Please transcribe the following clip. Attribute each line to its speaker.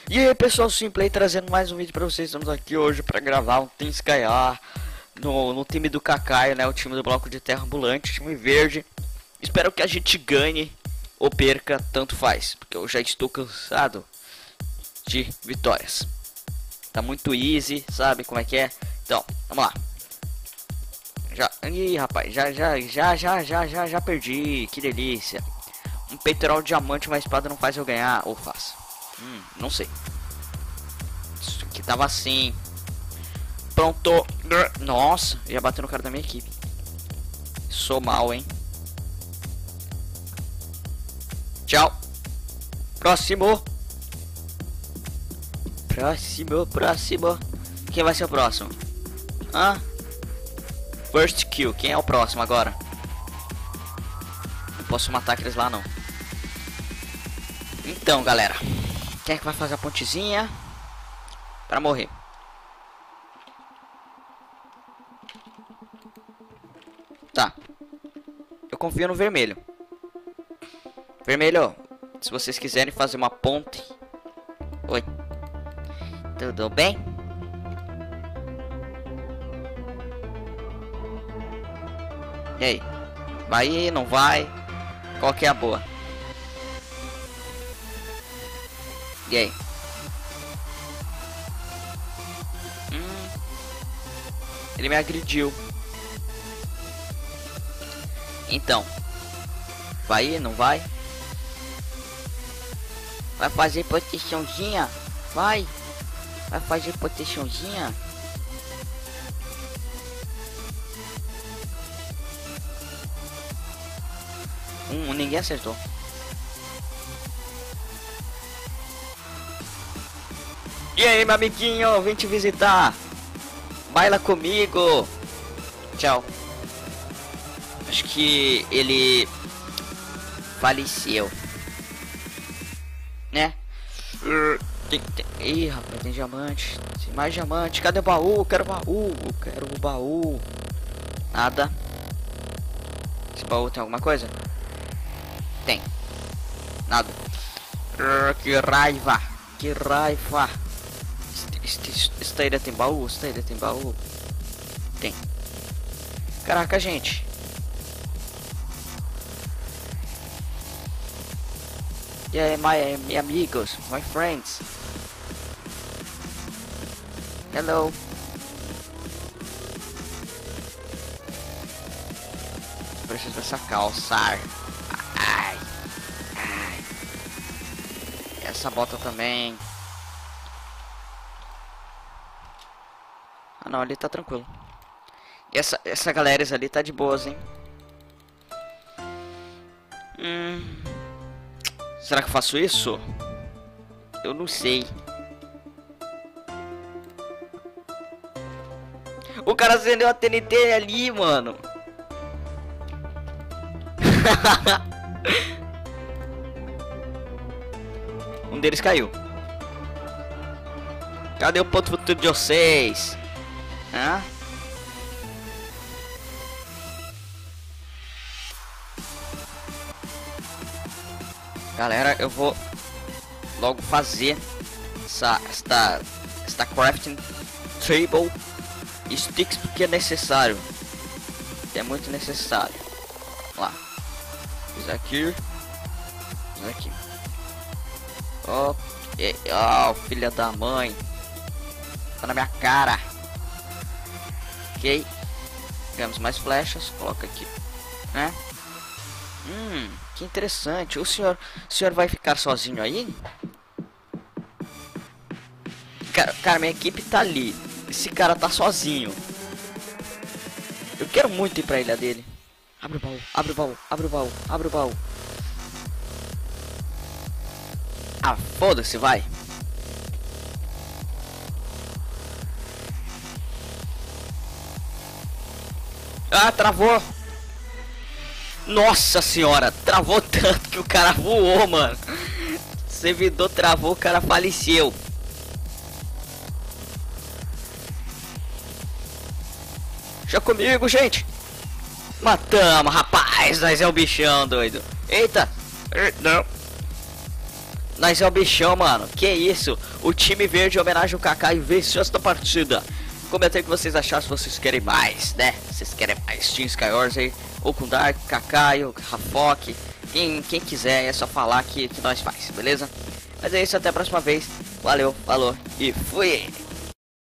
Speaker 1: E aí pessoal, Simplay trazendo mais um vídeo pra vocês. Estamos aqui hoje pra gravar um Team Skyar no time do Cacaio, né? O time do bloco de terra ambulante, time verde. Espero que a gente ganhe ou perca, tanto faz, porque eu já estou cansado de vitórias. Tá muito easy, sabe como é que é? Então, vamos lá. Ih, rapaz, já perdi, que delícia. Um peitoral diamante, uma espada não faz eu ganhar, ou faz? Não sei. Isso aqui tava assim. Pronto. Nossa, ia bater no cara da minha equipe. Sou mal, hein? Tchau. Próximo. Próximo. Quem vai ser o próximo? First kill. Quem é o próximo agora? Não posso matar aqueles lá, não. Então, galera. Quem é que vai fazer a pontezinha pra morrer? Tá. Eu confio no vermelho. Vermelho, se vocês quiserem fazer uma ponte. Oi. Tudo bem? E aí? Vai, não vai? Qual que é a boa? E aí? Ele me agrediu. Então. Vai, não vai? Vai fazer proteçãozinha? Vai fazer proteçãozinha? Ninguém acertou. E aí, meu amiguinho, vem te visitar. Baila comigo. Tchau. Acho que ele faleceu, né? Ih, rapaz, tem diamante. Tem mais diamante. Cadê o baú? Quero o baú. Nada. Esse baú tem alguma coisa? Tem. Nada. Que raiva. Que raiva. Esta ilha tem baú? Tem. Caraca, gente. E aí, my amigos, my friends. Hello. Preciso dessa calça. Ai. Essa bota também. Ah não, ali tá tranquilo. E essa galera ali tá de boas, hein? Será que eu faço isso? Eu não sei. O cara acendeu a TNT ali, mano. Um deles caiu. Cadê o ponto futuro de vocês? Galera, eu vou logo fazer esta crafting table sticks porque é necessário. É muito necessário. Vamos lá. Isso aqui. Oh, filha da mãe. Tá na minha cara. Ok. Pegamos mais flechas. Coloca aqui, né? Que interessante. O senhor vai ficar sozinho aí? Cara, minha equipe tá ali. Esse cara tá sozinho. Eu quero muito ir pra ilha dele. Abre o baú. Ah, foda-se, vai. Ah, travou. Nossa senhora, travou tanto que o cara voou, mano. O servidor travou, o cara faleceu. Já comigo, gente. Matamos, rapaz. Nós é o bichão, doido. Eita. Não. Nós é o bichão, mano. Que isso? O time verde em homenagem ao Kaká e venceu esta partida. Comenta aí o que vocês acharam, se vocês querem mais, né? Vocês querem mais Team Skywars aí, ou com Dark, Kakai, Rafok, quem quiser, é só falar que nós faz, beleza? Mas é isso, até a próxima vez. Valeu, falou e fui!